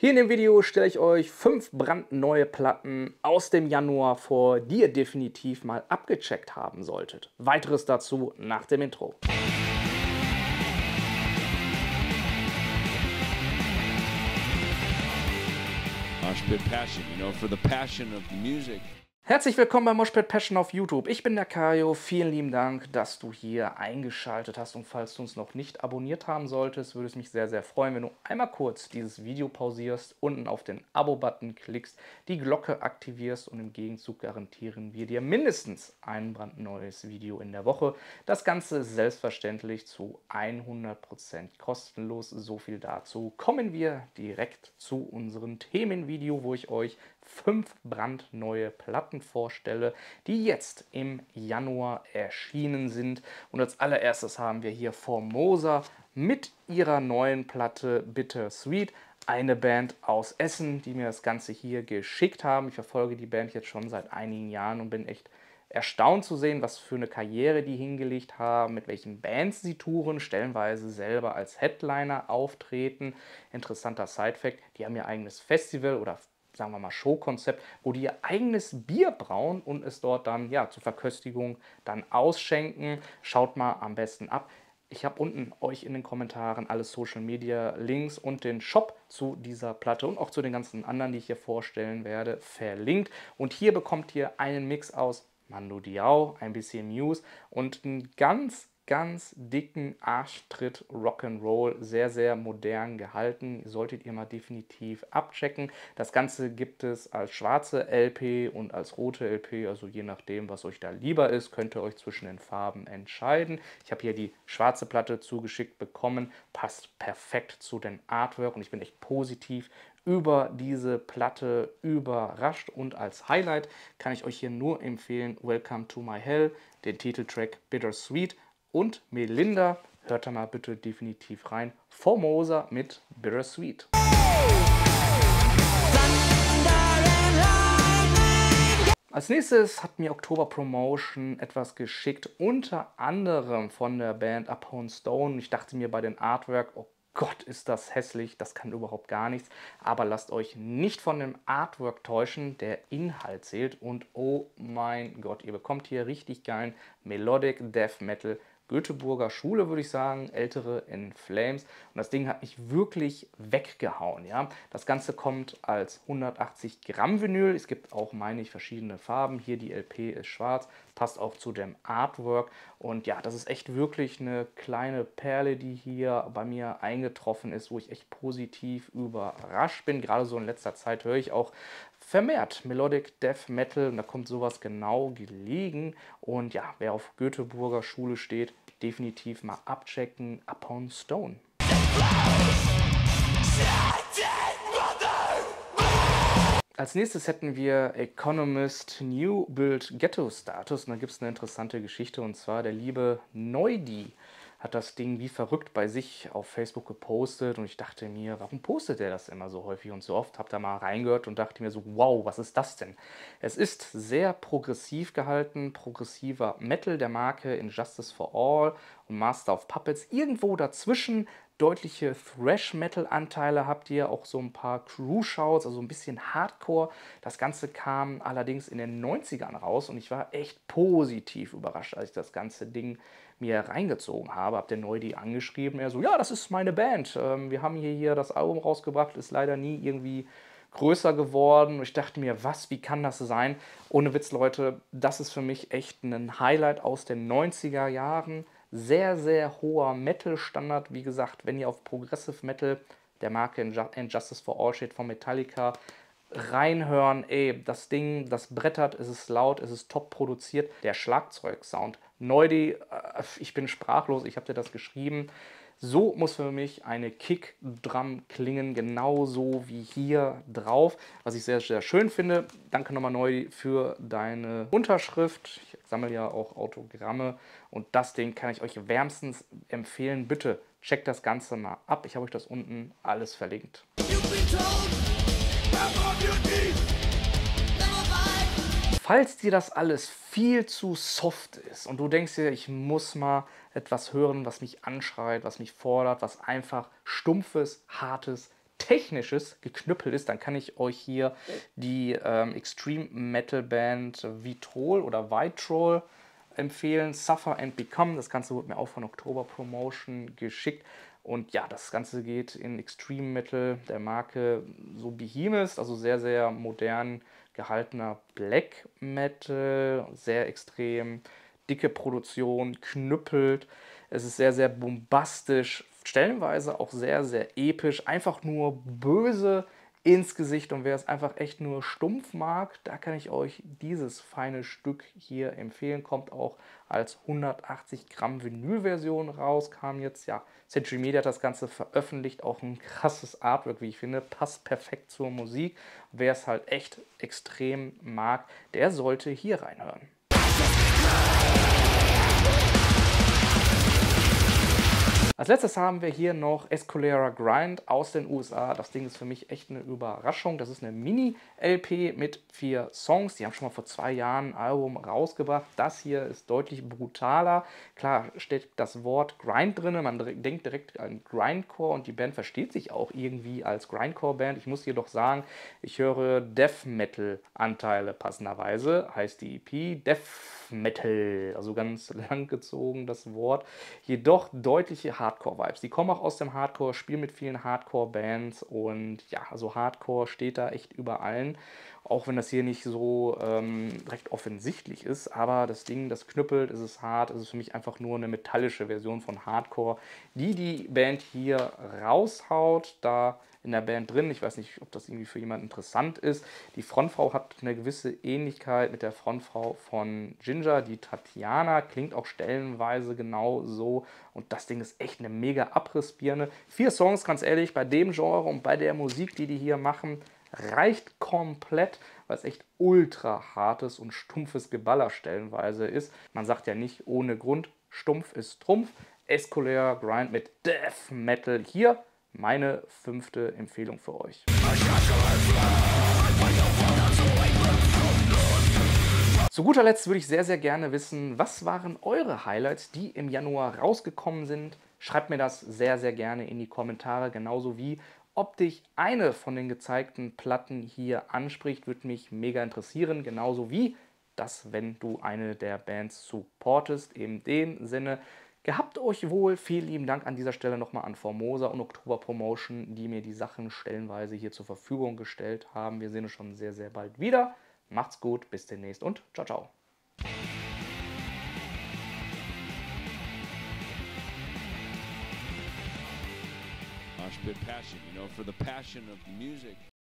Hier in dem Video stelle ich euch 5 brandneue Platten aus dem Januar vor, die ihr definitiv mal abgecheckt haben solltet. Weiteres dazu nach dem Intro. Moshpit Passion, for the passion of the music. Herzlich willkommen bei Moshpit Passion auf YouTube. Ich bin der Kajo. Vielen lieben Dank, dass du hier eingeschaltet hast. Und falls du uns noch nicht abonniert haben solltest, würde es mich sehr, sehr freuen, wenn du einmal kurz dieses Video pausierst, unten auf den Abo-Button klickst, die Glocke aktivierst und im Gegenzug garantieren wir dir mindestens ein brandneues Video in der Woche. Das Ganze ist selbstverständlich zu 100% kostenlos. So viel dazu. Kommen wir direkt zu unserem Themenvideo, wo ich euch 5 brandneue Platten vorstelle, die jetzt im Januar erschienen sind. Und als allererstes haben wir hier Formosa mit ihrer neuen Platte Bittersweet. Eine Band aus Essen, die mir das Ganze hier geschickt haben. Ich verfolge die Band jetzt schon seit einigen Jahren und bin echt erstaunt zu sehen, was für eine Karriere die hingelegt haben, mit welchen Bands sie touren, stellenweise selber als Headliner auftreten. Interessanter Sidefact, die haben ihr eigenes Festival oder sagen wir mal Showkonzept, wo die ihr eigenes Bier brauen und es dort dann ja zur Verköstigung dann ausschenken. Schaut mal am besten ab. Ich habe unten euch in den Kommentaren alle Social Media Links und den Shop zu dieser Platte und auch zu den ganzen anderen, die ich hier vorstellen werde, verlinkt. Und hier bekommt ihr einen Mix aus Mando Diao, ein bisschen Muse und einen ganz dicken Arschtritt Rock'n'Roll, sehr, sehr modern gehalten. Solltet ihr mal definitiv abchecken. Das Ganze gibt es als schwarze LP und als rote LP, also je nachdem, was euch da lieber ist, könnt ihr euch zwischen den Farben entscheiden. Ich habe hier die schwarze Platte zugeschickt bekommen, passt perfekt zu den Artwork und ich bin echt positiv über diese Platte überrascht und als Highlight kann ich euch hier nur empfehlen Welcome to My Hell, den Titeltrack Bittersweet. Und Melinda, hört da mal bitte definitiv rein. Formosa mit Bittersweet. Als nächstes hat mir Oktober Promotion etwas geschickt, unter anderem von der Band Upon Stone. Ich dachte mir bei den Artwork, oh Gott, ist das hässlich, das kann überhaupt gar nichts. Aber lasst euch nicht von dem Artwork täuschen, der Inhalt zählt. Und oh mein Gott, ihr bekommt hier richtig geilen Melodic Death Metal. Göteborger Schule, würde ich sagen, ältere in Flames. Und das Ding hat mich wirklich weggehauen. Ja? Das Ganze kommt als 180 Gramm Vinyl. Es gibt auch, meine ich, verschiedene Farben. Hier die LP ist schwarz, passt auch zu dem Artwork. Und ja, das ist echt wirklich eine kleine Perle, die hier bei mir eingetroffen ist, wo ich echt positiv überrascht bin. Gerade so in letzter Zeit höre ich auch vermehrt Melodic Death Metal und da kommt sowas genau gelegen. Und ja, wer auf Göteborger Schule steht, definitiv mal abchecken. Upon Stone. Als nächstes hätten wir Economist New Build Ghetto Status. Und da gibt es eine interessante Geschichte und zwar der liebe Neudi hat das Ding wie verrückt bei sich auf Facebook gepostet und ich dachte mir, warum postet er das immer so häufig und so oft? Hab da mal reingehört und dachte mir so, wow, was ist das denn? Es ist sehr progressiv gehalten, progressiver Metal der Marke Injustice for All und Master of Puppets. Irgendwo dazwischen deutliche Thrash-Metal-Anteile habt ihr, auch so ein paar Crew-Shouts, also ein bisschen Hardcore. Das Ganze kam allerdings in den 90ern raus und ich war echt positiv überrascht, als ich das ganze Ding mir reingezogen habe. Hab den Neudi angeschrieben, er so, ja, das ist meine Band. Wir haben hier das Album rausgebracht, ist leider nie irgendwie größer geworden. Und ich dachte mir, was, wie kann das sein? Ohne Witz, Leute, das ist für mich echt ein Highlight aus den 90er Jahren. Sehr, sehr hoher Metal-Standard. Wie gesagt, wenn ihr auf Progressive Metal der Marke Injustice for All steht von Metallica, reinhören, ey, das Ding, das brettert, es ist laut, es ist top produziert. Der Schlagzeugsound, Neudi, ich bin sprachlos, ich habe dir das geschrieben. So muss für mich eine Kickdrum klingen, genauso wie hier drauf, was ich sehr, sehr schön finde. Danke nochmal Neudi für deine Unterschrift. Ich sammle ja auch Autogramme und das Ding kann ich euch wärmstens empfehlen. Bitte checkt das Ganze mal ab. Ich habe euch das unten alles verlinkt. Falls dir das alles viel zu soft ist und du denkst dir, ich muss mal etwas hören, was mich anschreit, was mich fordert, was einfach stumpfes, hartes technisches Geknüppel ist, dann kann ich euch hier die Extreme Metal Band Vitrol oder Vitrol empfehlen. Suffer and Become. Das Ganze wurde mir auch von Oktober Promotion geschickt. Und ja, das Ganze geht in Extreme Metal der Marke so Behemoth, also sehr, sehr modern gehaltener Black Metal, sehr extrem dicke Produktion, knüppelt. Es ist sehr, sehr bombastisch, stellenweise auch sehr, sehr episch, einfach nur böse ins Gesicht. Und wer es einfach echt nur stumpf mag, da kann ich euch dieses feine Stück hier empfehlen. Kommt auch als 180 Gramm Vinyl-Version raus, kam jetzt, ja, Century Media hat das Ganze veröffentlicht, auch ein krasses Artwork, wie ich finde, passt perfekt zur Musik. Wer es halt echt extrem mag, der sollte hier reinhören. Als letztes haben wir hier noch Escalera Grind aus den USA. Das Ding ist für mich echt eine Überraschung. Das ist eine Mini-LP mit 4 Songs. Die haben schon mal vor 2 Jahren ein Album rausgebracht. Das hier ist deutlich brutaler. Klar steht das Wort Grind drin. Man denkt direkt an Grindcore und die Band versteht sich auch irgendwie als Grindcore-Band. Ich muss jedoch sagen, ich höre Death Metal-Anteile passenderweise. Heißt die EP Death Metal, also ganz lang gezogen das Wort. Jedoch deutliche Hardcore-Vibes. Die kommen auch aus dem Hardcore, spielen mit vielen Hardcore-Bands und ja, also Hardcore steht da echt über allen. Auch wenn das hier nicht so recht offensichtlich ist, aber das Ding, das knüppelt, es ist hart, es ist für mich einfach nur eine metallische Version von Hardcore, die Band hier raushaut, da in der Band drin. Ich weiß nicht, ob das irgendwie für jemanden interessant ist. Die Frontfrau hat eine gewisse Ähnlichkeit mit der Frontfrau von Ginger, die Tatjana, klingt auch stellenweise genau so und das Ding ist echt eine mega Abrissbirne. 4 Songs, ganz ehrlich, bei dem Genre und bei der Musik, die hier machen, reicht komplett, weil es echt ultra hartes und stumpfes Geballer stellenweise ist. Man sagt ja nicht ohne Grund, stumpf ist Trumpf. Escalera Grind mit Death Metal hier. Meine 5. Empfehlung für euch. Zu guter Letzt würde ich sehr, sehr gerne wissen, was waren eure Highlights, die im Januar rausgekommen sind? Schreibt mir das sehr, sehr gerne in die Kommentare, genauso wie ob dich eine von den gezeigten Platten hier anspricht, würde mich mega interessieren, genauso wie das, wenn du eine der Bands supportest. In dem Sinne, gehabt euch wohl. Vielen lieben Dank an dieser Stelle nochmal an Formosa und Oktober Promotion, die mir die Sachen stellenweise hier zur Verfügung gestellt haben. Wir sehen uns schon sehr, sehr bald wieder. Macht's gut, bis demnächst und ciao, ciao. Mosh Pit Passion, for the passion of music.